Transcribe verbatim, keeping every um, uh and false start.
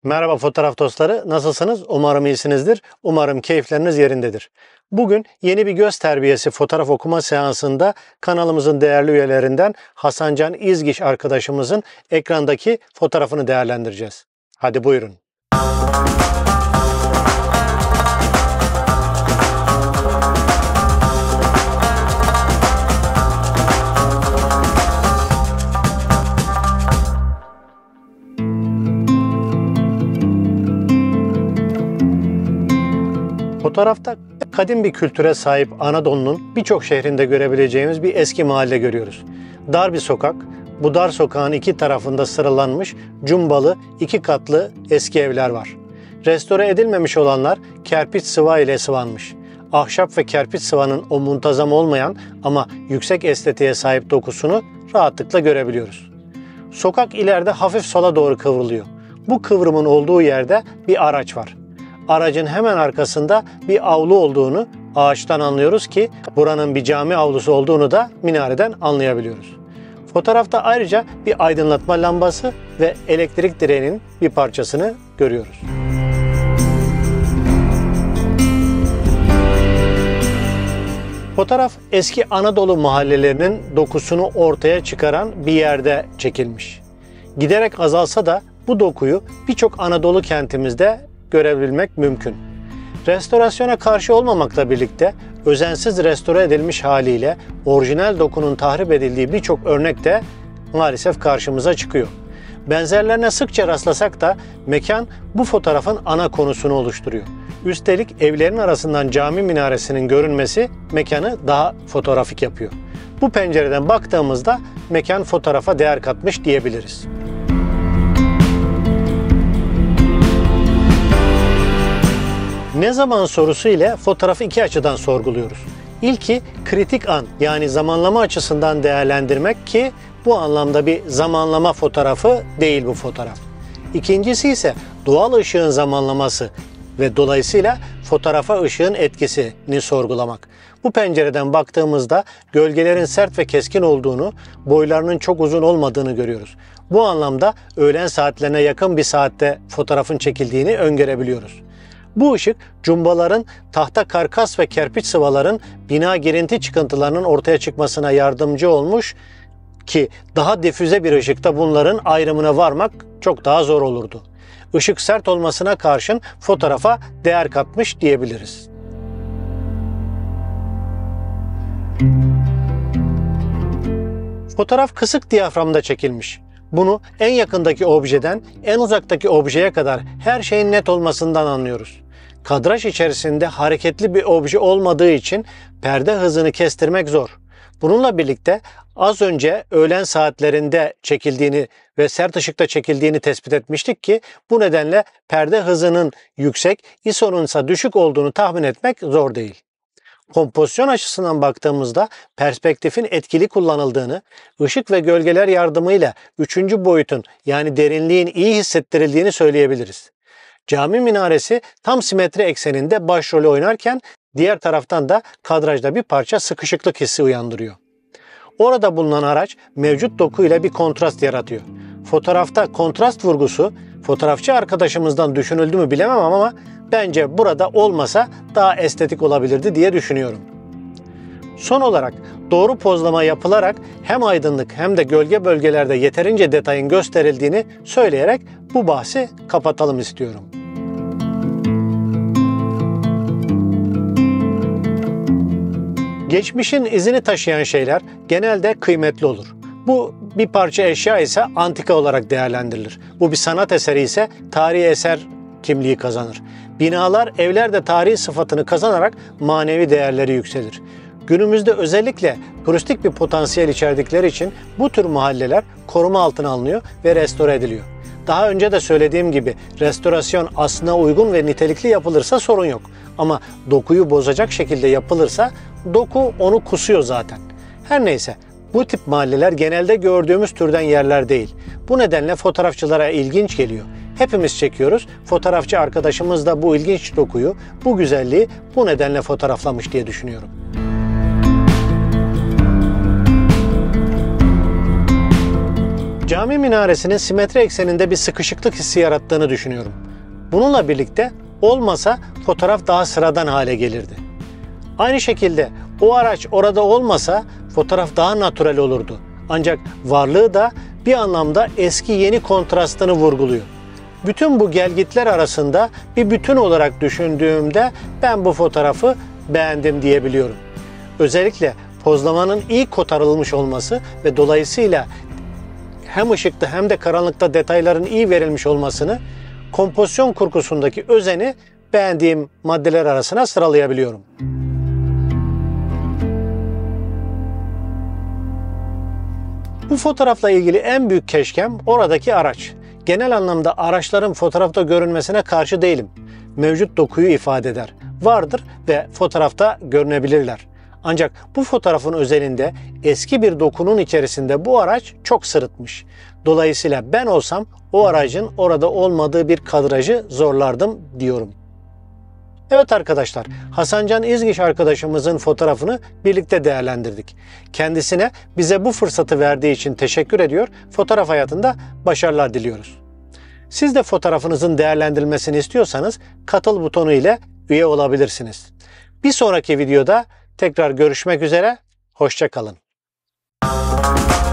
Merhaba fotoğraf dostları, nasılsınız? Umarım iyisinizdir. Umarım keyifleriniz yerindedir. Bugün yeni bir göz terbiyesi fotoğraf okuma seansında kanalımızın değerli üyelerinden Hasancan İzgiş arkadaşımızın ekrandaki fotoğrafını değerlendireceğiz. Hadi buyurun. Fotoğrafta kadim bir kültüre sahip Anadolu'nun birçok şehrinde görebileceğimiz bir eski mahalle görüyoruz. Dar bir sokak, bu dar sokağın iki tarafında sıralanmış cumbalı iki katlı eski evler var. Restore edilmemiş olanlar kerpiç sıva ile sıvanmış. Ahşap ve kerpiç sıvanın o muntazam olmayan ama yüksek estetiğe sahip dokusunu rahatlıkla görebiliyoruz. Sokak ileride hafif sola doğru kıvrılıyor. Bu kıvrımın olduğu yerde bir araç var. Aracın hemen arkasında bir avlu olduğunu ağaçtan anlıyoruz ki buranın bir cami avlusu olduğunu da minareden anlayabiliyoruz. Fotoğrafta ayrıca bir aydınlatma lambası ve elektrik direğinin bir parçasını görüyoruz. Fotoğraf eski Anadolu mahallelerinin dokusunu ortaya çıkaran bir yerde çekilmiş. Giderek azalsa da bu dokuyu birçok Anadolu kentimizde görebilmek mümkün. Restorasyona karşı olmamakla birlikte özensiz restore edilmiş haliyle orijinal dokunun tahrip edildiği birçok örnek de maalesef karşımıza çıkıyor. Benzerlerine sıkça rastlasak da mekan bu fotoğrafın ana konusunu oluşturuyor. Üstelik evlerin arasından cami minaresinin görünmesi mekanı daha fotoğrafik yapıyor. Bu pencereden baktığımızda mekan fotoğrafa değer katmış diyebiliriz. Ne zaman sorusu ile fotoğrafı iki açıdan sorguluyoruz. İlki kritik an, yani zamanlama açısından değerlendirmek ki bu anlamda bir zamanlama fotoğrafı değil bu fotoğraf. İkincisi ise doğal ışığın zamanlaması ve dolayısıyla fotoğrafa ışığın etkisini sorgulamak. Bu pencereden baktığımızda gölgelerin sert ve keskin olduğunu, boylarının çok uzun olmadığını görüyoruz. Bu anlamda öğlen saatlerine yakın bir saatte fotoğrafın çekildiğini öngörebiliyoruz. Bu ışık cumbaların, tahta karkas ve kerpiç sıvaların bina girinti çıkıntılarının ortaya çıkmasına yardımcı olmuş ki daha difüze bir ışıkta bunların ayrımına varmak çok daha zor olurdu. Işık sert olmasına karşın fotoğrafa değer katmış diyebiliriz. Fotoğraf kısık diyaframda çekilmiş. Bunu en yakındaki objeden en uzaktaki objeye kadar her şeyin net olmasından anlıyoruz. Kadraj içerisinde hareketli bir obje olmadığı için perde hızını kestirmek zor. Bununla birlikte az önce öğlen saatlerinde çekildiğini ve sert ışıkta çekildiğini tespit etmiştik ki bu nedenle perde hızının yüksek, I S O'nun ise düşük olduğunu tahmin etmek zor değil. Kompozisyon açısından baktığımızda perspektifin etkili kullanıldığını, ışık ve gölgeler yardımıyla üçüncü boyutun yani derinliğin iyi hissettirildiğini söyleyebiliriz. Cami minaresi tam simetri ekseninde başrolü oynarken diğer taraftan da kadrajda bir parça sıkışıklık hissi uyandırıyor. Orada bulunan araç mevcut dokuyla bir kontrast yaratıyor. Fotoğrafta kontrast vurgusu fotoğrafçı arkadaşımızdan düşünüldü mü bilemem ama bence burada olmasa daha estetik olabilirdi diye düşünüyorum. Son olarak doğru pozlama yapılarak hem aydınlık hem de gölge bölgelerde yeterince detayın gösterildiğini söyleyerek bu bahsi kapatalım istiyorum. Geçmişin izini taşıyan şeyler genelde kıymetli olur. Bu bir parça eşya ise antika olarak değerlendirilir. Bu bir sanat eseri ise tarihi eser kimliği kazanır. Binalar, evler de tarihi sıfatını kazanarak manevi değerleri yükselir. Günümüzde özellikle turistik bir potansiyel içerdikleri için bu tür mahalleler koruma altına alınıyor ve restore ediliyor. Daha önce de söylediğim gibi restorasyon aslına uygun ve nitelikli yapılırsa sorun yok. Ama dokuyu bozacak şekilde yapılırsa doku onu kusuyor zaten. Her neyse, bu tip mahalleler genelde gördüğümüz türden yerler değil. Bu nedenle fotoğrafçılara ilginç geliyor. Hepimiz çekiyoruz. Fotoğrafçı arkadaşımız da bu ilginç dokuyu, bu güzelliği bu nedenle fotoğraflamış diye düşünüyorum. Cami minaresinin simetri ekseninde bir sıkışıklık hissi yarattığını düşünüyorum. Bununla birlikte olmasa fotoğraf daha sıradan hale gelirdi. Aynı şekilde o araç orada olmasa fotoğraf daha natürel olurdu. Ancak varlığı da bir anlamda eski yeni kontrastını vurguluyor. Bütün bu gelgitler arasında bir bütün olarak düşündüğümde ben bu fotoğrafı beğendim diyebiliyorum. Özellikle pozlamanın iyi kotarılmış olması ve dolayısıyla hem ışıkta hem de karanlıkta detayların iyi verilmiş olmasını, kompozisyon kurgusundaki özeni beğendiğim maddeler arasına sıralayabiliyorum. Bu fotoğrafla ilgili en büyük keşkem oradaki araç. Genel anlamda araçların fotoğrafta görünmesine karşı değilim. Mevcut dokuyu ifade eder. Vardır ve fotoğrafta görünebilirler. Ancak bu fotoğrafın özelinde eski bir dokunun içerisinde bu araç çok sırıtmış. Dolayısıyla ben olsam o aracın orada olmadığı bir kadrajı zorlardım diyorum. Evet arkadaşlar, Hasancan İzgiç arkadaşımızın fotoğrafını birlikte değerlendirdik. Kendisine bize bu fırsatı verdiği için teşekkür ediyor, fotoğraf hayatında başarılar diliyoruz. Siz de fotoğrafınızın değerlendirilmesini istiyorsanız katıl butonu ile üye olabilirsiniz. Bir sonraki videoda tekrar görüşmek üzere, hoşça kalın.